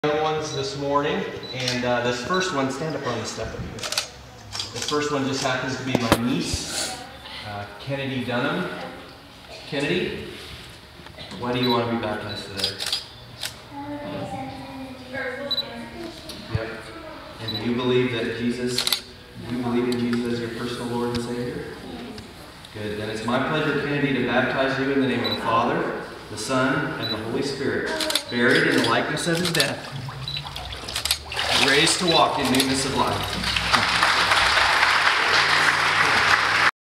Young ones this morning, and this first one, stand up on the step with me. This first one just happens to be my niece, Kennedy Dunham. Kennedy, why do you want to be baptized today? Yep. And do you believe that do you believe in Jesus as your personal Lord and Savior? Good. Then it's my pleasure, Kennedy, to baptize you in the name of the Father, the Son, and the Holy Spirit, buried in the likeness of his death, raised to walk in newness of life.